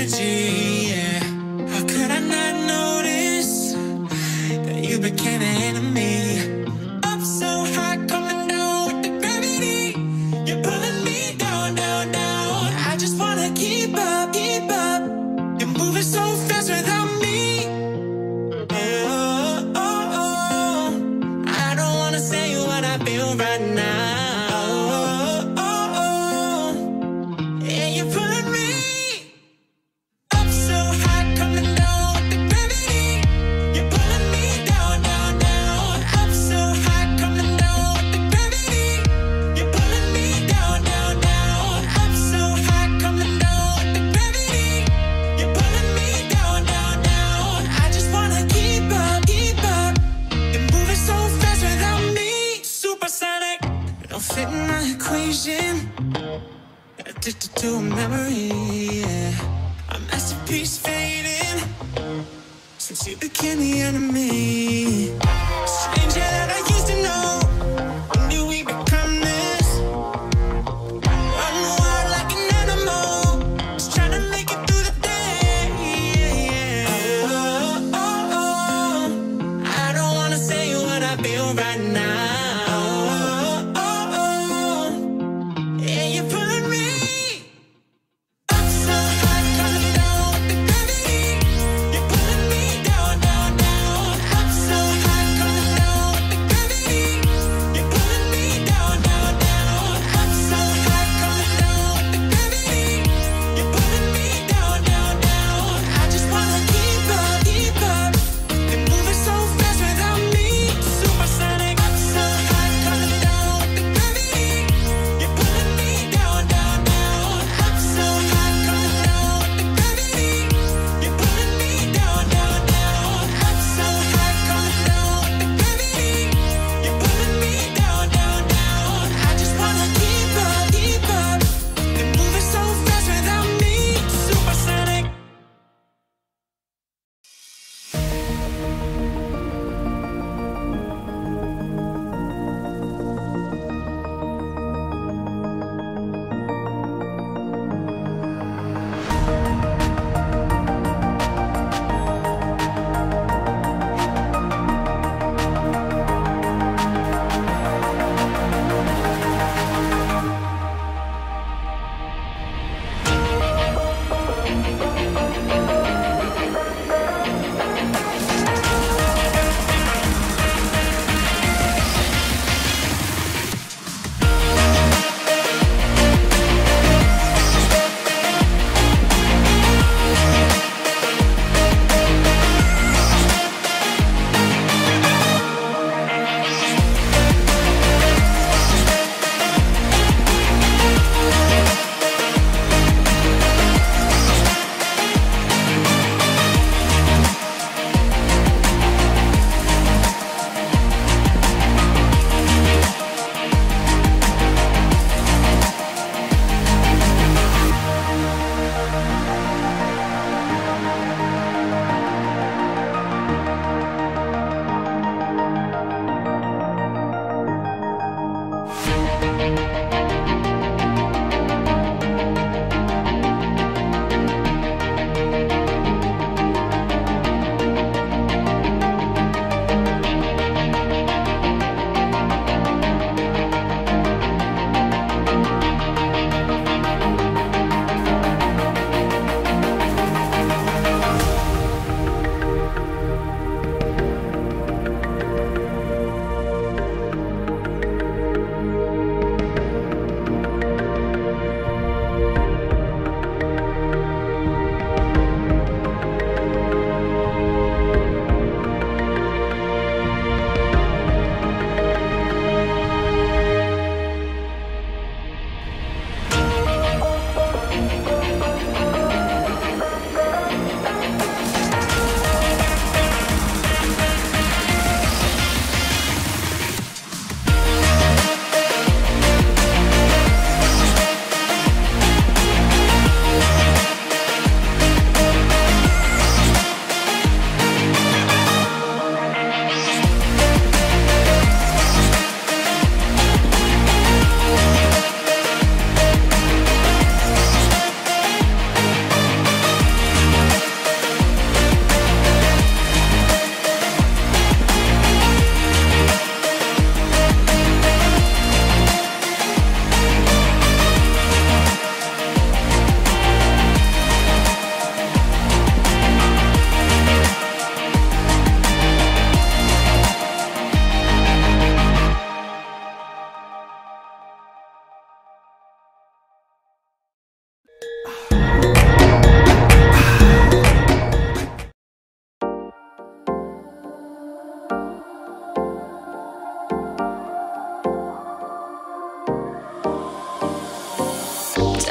energy, yeah. How could I not notice that you became an enemy? Up so high, coming down with the gravity. You're pulling me down, down, down. I just wanna keep up, keep up. You're moving so fast without me. Oh, oh, oh. I don't wanna say what I feel right now. Oh, oh, oh. Yeah, you're pulling me up so high, coming down with the gravity. You're pulling me down, down, down. Up so high, coming down with the gravity. You're pulling me down, down, down. Up so high, coming down with the gravity. You're pulling me down, down, down. I just wanna keep up, keep up. You're moving so fast without me. Supersonic, you don't fit in my equation. Addicted to a memory, yeah. A masterpiece fading since you became the enemy. Stranger that I used to know. When did we become this? Run wild like an animal, just trying to make it through the day, yeah. Oh, oh, oh. I don't wanna say what I feel right now. Oh, oh, oh. Yeah, you're pulling me up so high, coming down with the gravity. You're pulling me down, down, down. Up so high, coming down with the gravity. You're pulling me down, down, down. Up so high, coming down with the gravity. You're pulling me down, down, down. I just wanna keep up, keep up. You're moving so fast without me. Supersonic. Up so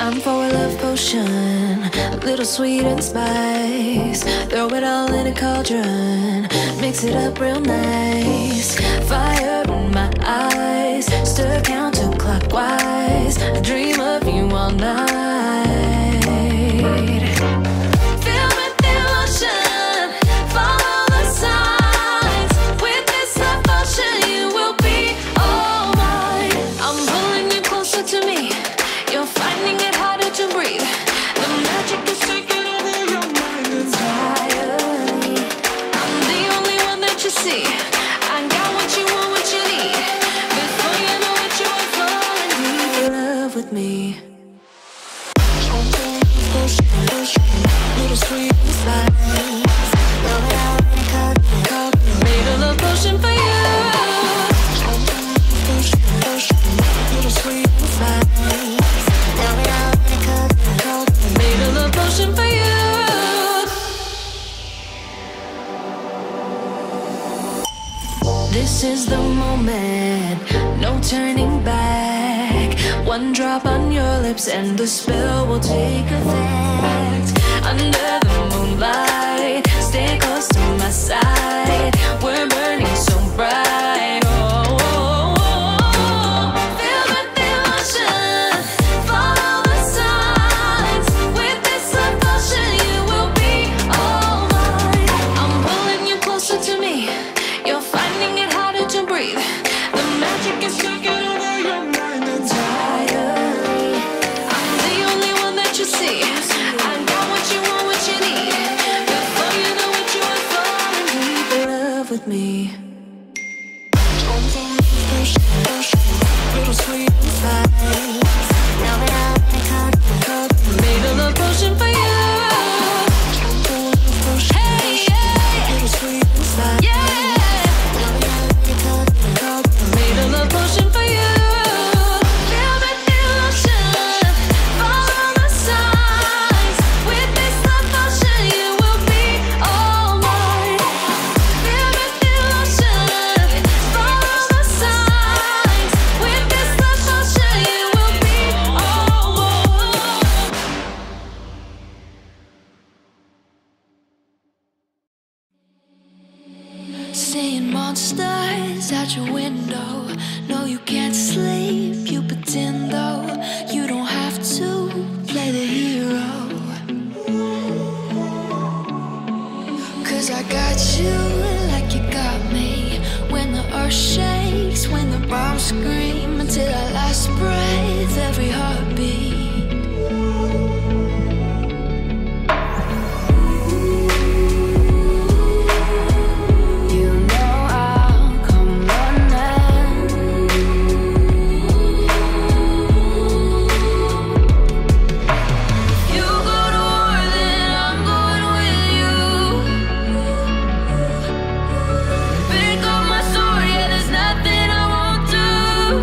Time for a love potion, a little sweet and spice. Throw it all in a cauldron, mix it up real nice. Fire in my eyes, stir counterclockwise. I dream of you all night. Feel with the emotion, follow the signs. With this love potion, you will be all mine. I'm pulling you closer to me. You're finding it harder to breathe. The magic is taking over your mind entirely. I'm the only one that you see. I got what you want, what you need. Before you know it, you are falling deep in love with me. Little sweet spice. Made a love potion for you. Little sweet spice. Made a love potion for you. This is the moment, no turning back. One drop on your lips and the spell will take effect. Under the moonlight, stay close to my side. We're burning so bright. Oh, oh, oh. Feel the emotion, follow the signs. With this love potion, you will be all mine. I'm pulling you closer to me. You're finding it harder to breathe. The magic is taking over your mind entirely. I'm the only one that you see. I got what you want, what you need. Before you know it, you are falling deep in love with me. Little sweet spice. Made a love potion for you. Hey, yeah. Little sweet spice. Yeah. Made a love potion for you. Feel the emotion, follow the signs. With this love potion, you will be all mine. Feel the emotion, follow the signs. With this love potion, you will be all mine. Seeing monsters out your window. No, you can't sleep, you pretend though. You don't have to play the hero. Cause I got you like you got me. When the earth shakes, when the bombs scream. Until our last breath, every heartbeat. Pick up my sword, yeah, there's nothing I won't do.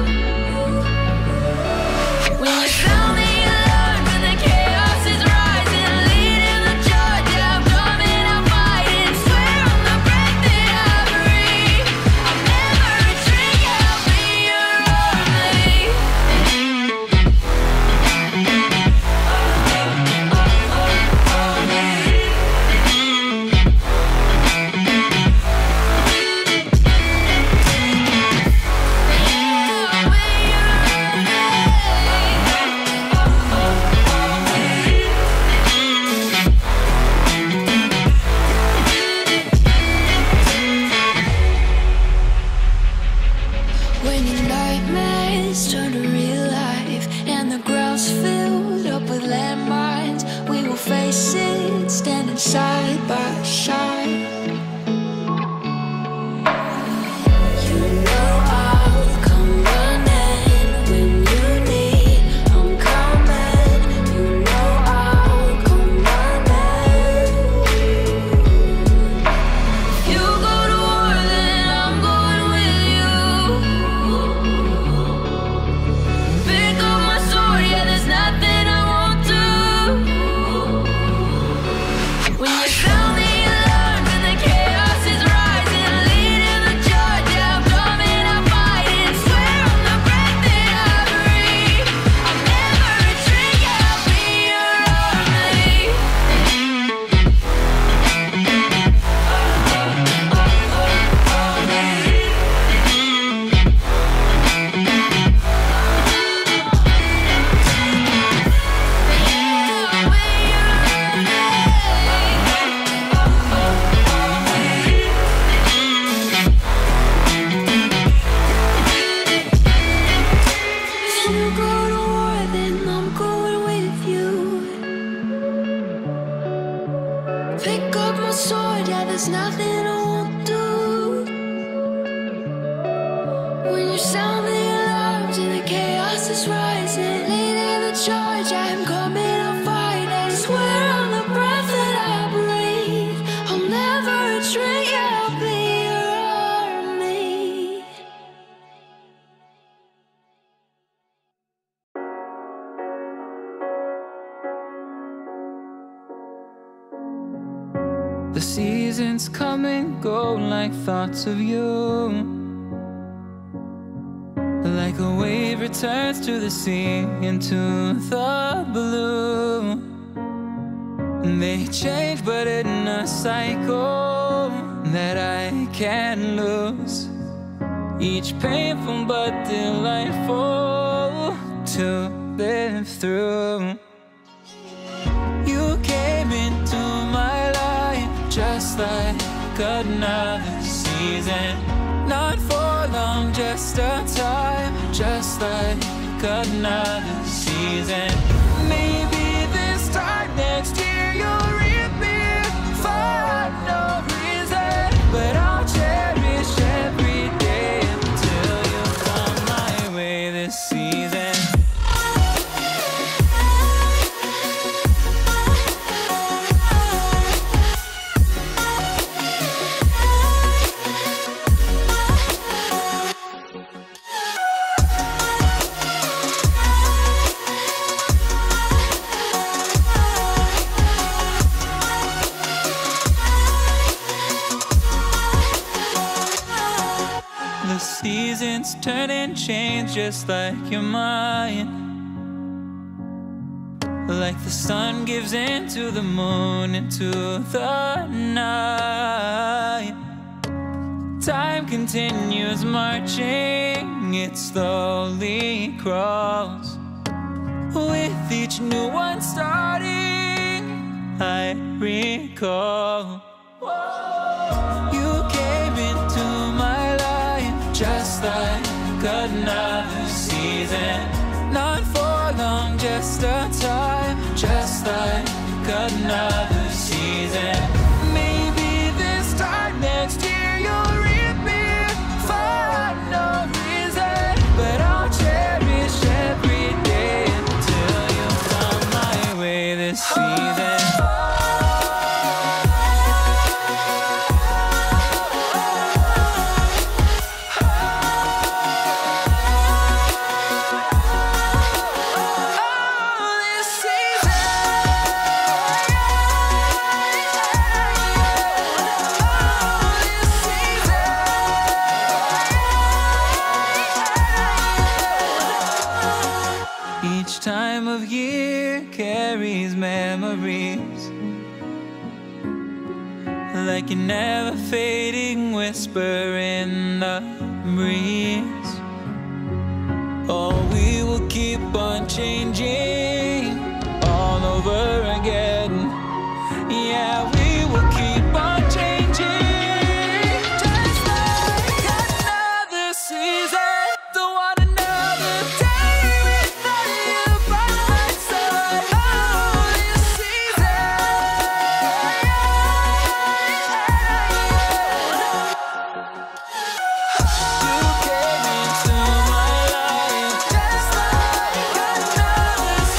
The seasons come and go like thoughts of you. Like a wave returns to the sea, into the blue. They change but in a cycle that I can't lose. Each painful but delightful to live through. You came into my life just like another season. Not for long, just a time, just like another season. Maybe this time next year you'll reappear for no reason, but I'll cherish every day until you come my way this season. Seasons turn and change just like your mind. Like the sun gives into the moon, into the night. Time continues marching, it slowly crawls. With each new one starting, I recall. You came into my life just like another season. Not for long, just a time, just like another season. Maybe this time next year you'll reappear for no reason, but I'll cherish every day until you come my way this season. Each time of year carries memories, like a never fading whisper in the breeze. Oh, we will keep on changing all over again. Yeah, we will keep on changing, just like another season. Don't want another day without you by my side. Oh, this season. You came into my life just like another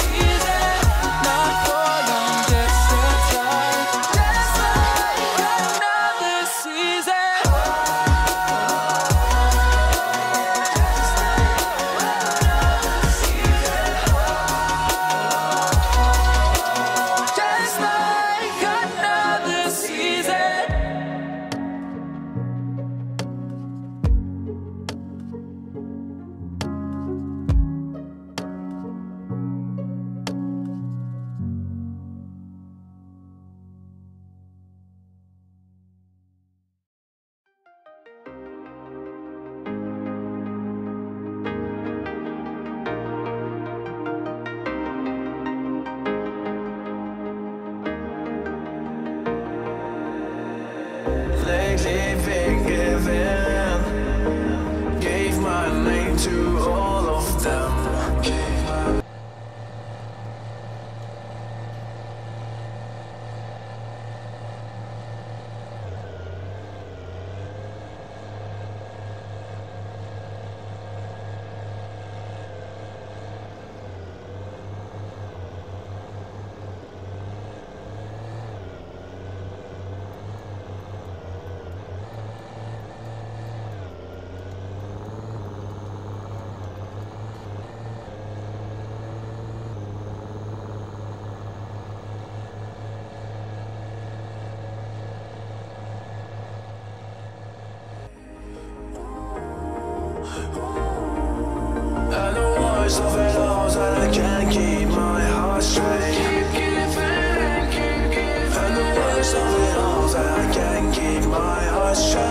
worst of it all is that I can't keep my heart straight. And the worst of it all is that I can't keep my heart straight.